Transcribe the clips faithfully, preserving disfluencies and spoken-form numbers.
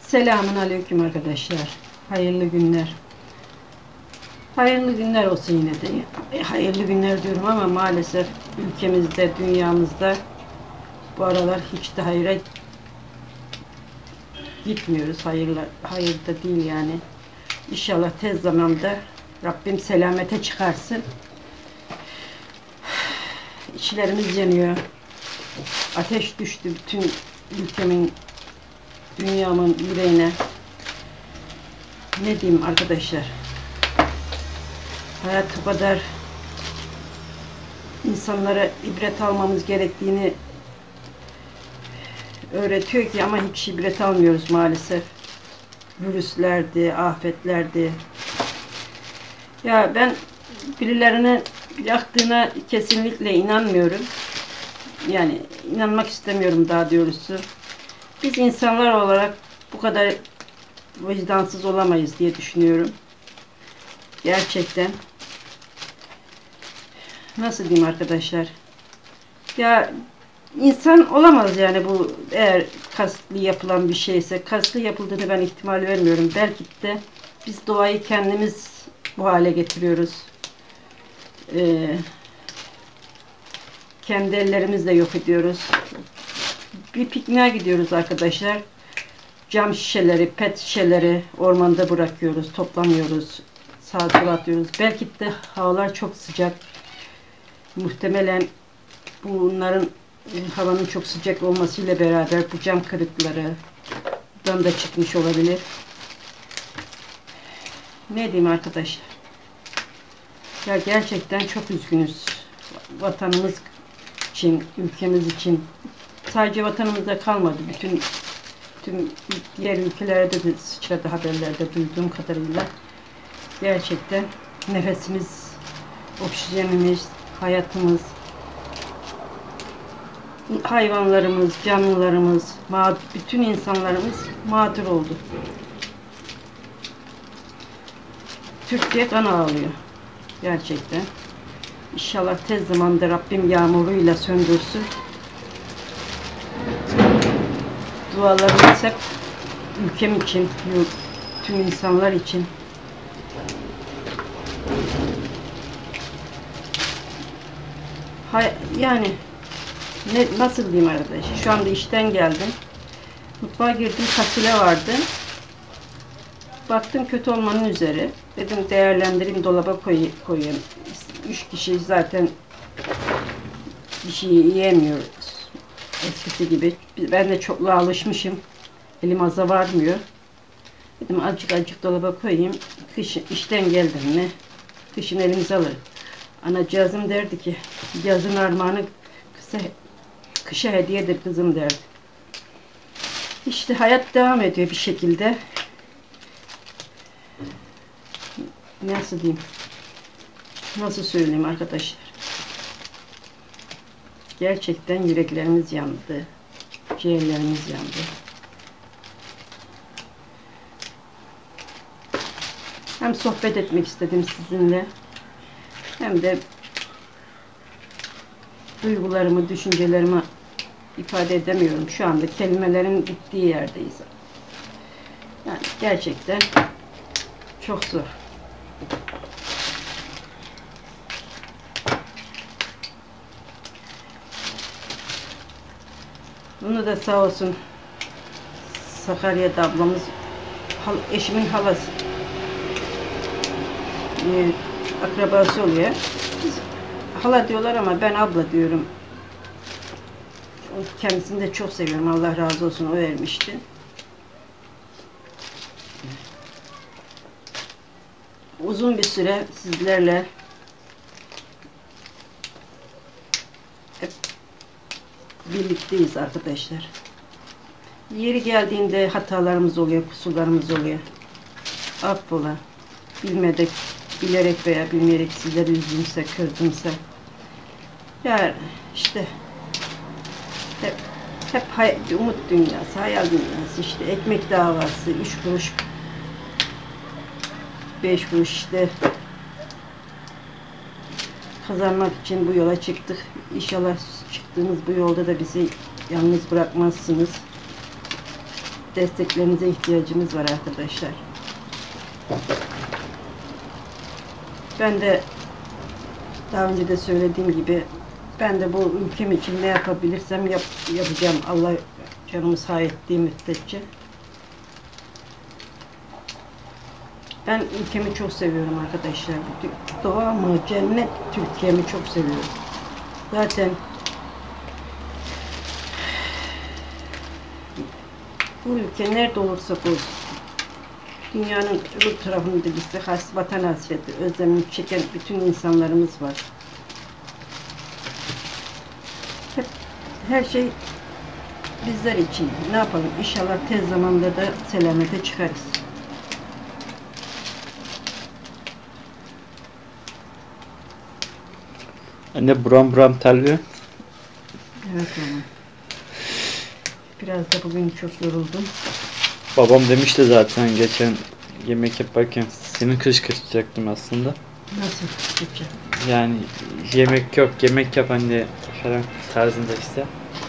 Selamun aleyküm arkadaşlar. Hayırlı günler. Hayırlı günler olsun yine de. E, hayırlı günler diyorum ama maalesef ülkemizde, dünyamızda bu aralar hiç de hayra gitmiyoruz. Hayırla, hayır da değil yani. İnşallah tez zamanda Rabbim selamete çıkarsın. İçlerimiz yanıyor. Ateş düştü bütün ülkemin, dünyamın yüreğine. Ne diyeyim arkadaşlar? Hayat bu kadar insanlara ibret almamız gerektiğini öğretiyor ki ama hiç ibret almıyoruz maalesef. Virüslerdi, afetlerdi. Ya ben birilerine yaktığına kesinlikle inanmıyorum. Yani inanmak istemiyorum daha doğrusu. Biz insanlar olarak bu kadar vicdansız olamayız diye düşünüyorum. Gerçekten. Nasıl diyeyim arkadaşlar? Ya insan olamaz yani bu, eğer kasıtlı yapılan bir şeyse. Kasıtlı yapıldığını ben ihtimal vermiyorum. Belki de biz doğayı kendimiz bu hale getiriyoruz. Ee, kendi ellerimizle yok ediyoruz. Bir pikniğe gidiyoruz arkadaşlar. Cam şişeleri, pet şişeleri ormanda bırakıyoruz, toplamıyoruz, sağa sola atıyoruz. Belki de havalar çok sıcak. Muhtemelen bunların havanın çok sıcak olmasıyla beraber bu cam kırıklarından da çıkmış olabilir. Ne diyeyim arkadaşlar? Ya gerçekten çok üzgünüz. Vatanımız için, ülkemiz için. Sadece vatanımızda kalmadı. Bütün tüm diğer ülkelerde de sıçradı, haberlerde duyduğum kadarıyla. Gerçekten nefesimiz, oksijenimiz, hayatımız, hayvanlarımız, canlılarımız, bütün insanlarımız mağdur oldu. Türkiye kan ağlıyor. Gerçekten. İnşallah tez zamanda Rabbim yağmuruyla söndürsün. Dualarımız hep ülkem için, tüm insanlar için. Hay yani ne, nasıl diyeyim arkadaş? Şu anda işten geldim. Mutfağa girdim, fasulye vardı. Baktım kötü olmanın üzeri. Dedim değerlendireyim, dolaba koy, koyayım. Üç kişi zaten bir şey yiyemiyoruz eskisi gibi. Ben de çokluğa alışmışım. Elim aza varmıyor. Dedim azıcık azıcık dolaba koyayım. Kış, işten geldim mi kışın elimize alır. Anacığızım derdi ki yazın armağanı kısa, kışa hediyedir kızım derdi. İşte hayat devam ediyor bir şekilde. Nasıl diyeyim? Nasıl söyleyeyim arkadaşlar? Gerçekten yüreklerimiz yandı. Ciğerlerimiz yandı. Hem sohbet etmek istedim sizinle. Hem de duygularımı, düşüncelerimi ifade edemiyorum. Şu anda kelimelerin bittiği yerdeyiz. Yani gerçekten çok zor. Bunu da sağ olsun Sakarya'da ablamız, eşimin halası, e, akrabası oluyor. Biz hala diyorlar ama ben abla diyorum. Kendisini de çok seviyorum. Allah razı olsun, o vermişti. Uzun bir süre sizlerle hep birlikteyiz arkadaşlar. Yeri geldiğinde hatalarımız oluyor, kusurlarımız oluyor. Affola. Bilmedik, bilerek veya bilmeyerek sizleri üzdümse, kırdımsa. Ya işte hep, hep hay umut dünyası, hayal dünyası, işte ekmek davası, üç kuruş, beş kuruş işte kazanmak için bu yola çıktık. İnşallah çıktığımız bu yolda da bizi yalnız bırakmazsınız. desteklerinize ihtiyacımız var arkadaşlar. Ben de daha önce de söylediğim gibi ben de bu ülkem için ne yapabilirsem yap, yapacağım. Allah canımı sağ ettiği müddetçe. Ben ülkemi çok seviyorum arkadaşlar. Doğamı, cennet Türkiye'mi çok seviyorum. Zaten bu ülke nerede olursa olsun, dünyanın öbür tarafında gitse has vatan hasreti, özlemini çeken bütün insanlarımız var. Hep her şey bizler için. Ne yapalım? İnşallah tez zamanda da selamete çıkarız. Anne buram buram terliyor. Evet oğlum. Biraz da bugün çok yoruldum. Babam demişti zaten geçen yemek yaparken seni kışkırtacaktım aslında. Nasıl yapacağım? Yani yemek yok, yemek yap anne falan tarzında işte.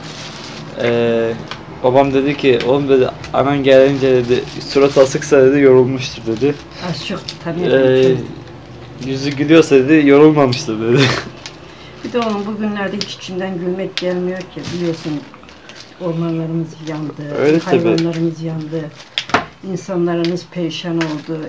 Ee, babam dedi ki oğlum dedi anan gelince dedi surat asıksa dedi yorulmuştur dedi. Az çok tabii. Ee, yüzü gülüyorsa dedi yorulmamıştır dedi. Bir de onun bugünlerde hiç içinden gülmek gelmiyor ki, biliyorsun ormanlarımız yandı, Öyle hayvanlarımız tabii. yandı, insanlarımız perişan oldu.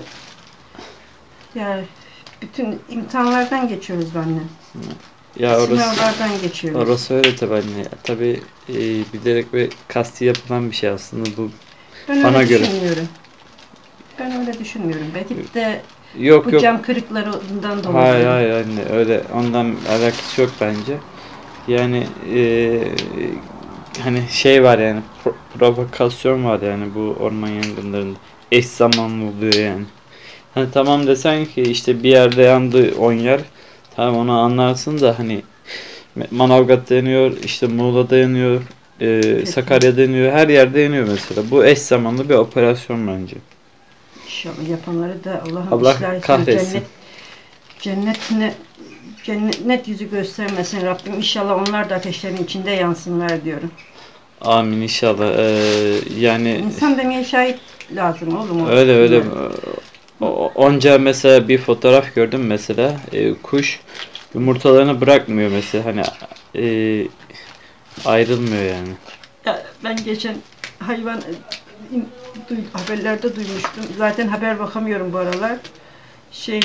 Yani bütün imtihanlardan geçiyoruz anne. Ya orası, sınavlardan geçiyoruz. Orası öyle tabii anne. Tabii e, bilerek ve kasti yapılan bir şey aslında bu. Ben bana öyle göre. düşünmüyorum. Ben öyle düşünmüyorum. Belki de yok, bu yok. cam kırıklarından dolayı. Hayır hayır anne öyle ondan alakası yok bence. Yani e, hani şey var yani pro provokasyon var yani bu orman yangınlarında. Eş zamanlı oluyor yani. Hani tamam desen ki işte bir yerde yandı on yer. Tamam onu anlarsın da hani Manavgat'ta yanıyor, işte Muğla'da yanıyor, e, Sakarya'da yanıyor, her yerde yanıyor mesela. Bu eş zamanlı bir operasyon bence. İnşallah yapanları da Allah'ın Allah ıslah kahretsin. Cennet, cennetine cennet yüzü göstermesin Rabbim. İnşallah onlar da ateşlerin içinde yansınlar diyorum. Amin inşallah. Ee, yani İnsan demeye şahit lazım oğlum. Öyle öyle. O, onca mesela bir fotoğraf gördüm mesela. E, kuş yumurtalarını bırakmıyor mesela. Hani e, ayrılmıyor yani. Ya ben geçen hayvan duy, haberlerde duymuştum. Zaten haber bakamıyorum bu aralar. Şey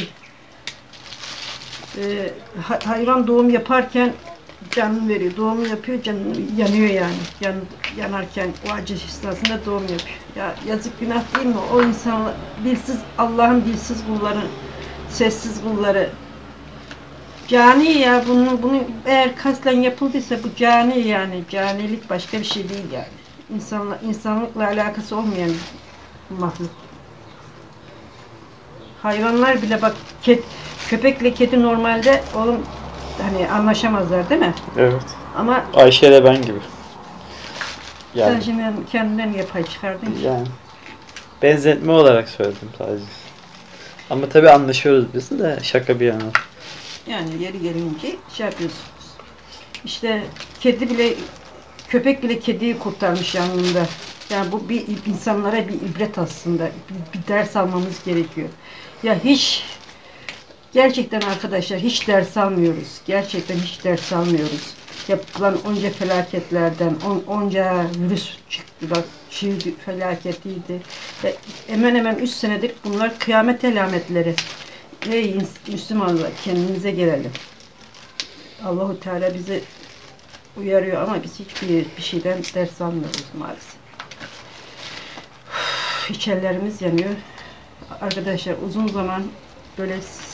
e, hayvan doğum yaparken canını veriyor. Doğum yapıyor, canını yanıyor yani. Yan, yanarken o acı esnasında doğum yapıyor. Ya yazık günah değil mi? O insanlar dilsiz, Allah'ın dilsiz kulları, sessiz kulları. Cani ya, bunu, bunu eğer kasten yapıldıysa bu cani yani. Canilik başka bir şey değil yani. İnsanla, insanlıkla alakası olmayan mahluk. Hayvanlar bile bak, ket, köpekle kedi normalde oğlum hani anlaşamazlar değil mi? Evet. Ama Ayşe ile ben gibi. Yani. Sen şimdi kendinden yapay çıkardın. Yani. Benzetme olarak söyledim sadece. Ama tabii anlaşıyoruz biz de şaka bir yana. Yani yeri gelince şey yapıyorsunuz. İşte kedi bile, köpek bile kediyi kurtarmış yanında. Yani bu bir insanlara bir ibret aslında. Bir, bir ders almamız gerekiyor. Ya hiç gerçekten arkadaşlar hiç ders almıyoruz. Gerçekten hiç ders almıyoruz. Yapılan onca felaketlerden, on, onca virüs çıktı bak, şiir felaketiydi. Ve hemen hemen üç senedir bunlar kıyamet alametleri. Ey Müslümanlar, kendimize gelelim. Allahu Teala bizi uyarıyor ama biz hiçbir bir şeyden ders almıyoruz maalesef. Uf, hiç ellerimiz yanıyor. Arkadaşlar uzun zaman böyle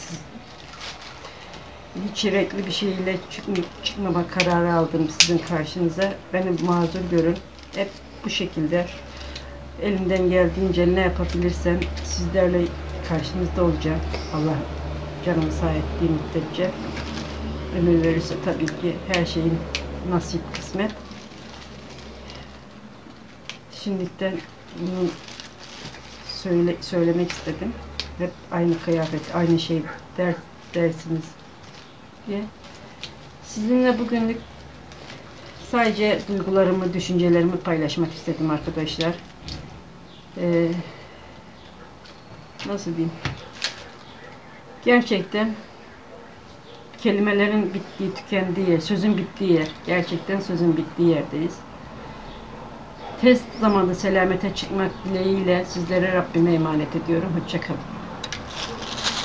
hiç renkli bir şeyle çıkma, çıkmama kararı aldım sizin karşınıza. Beni mazur görün. Hep bu şekilde elimden geldiğince ne yapabilirsem sizlerle karşınızda olacağım. Allah canımı sağ ettiği müddetçe. Ömür verirse tabii ki her şeyin nasip, kısmet. Şimdiden bunu söyle, söylemek istedim. Hep aynı kıyafet, aynı şey der, dersiniz diye. Sizinle bugünlük sadece duygularımı, düşüncelerimi paylaşmak istedim arkadaşlar. Ee, nasıl diyeyim? Gerçekten kelimelerin bittiği, tükendiği, sözün bittiği yer. Gerçekten sözün bittiği yerdeyiz. Tez zamanda selamete çıkmak dileğiyle sizlere Rabbime emanet ediyorum. Hoşça kalın.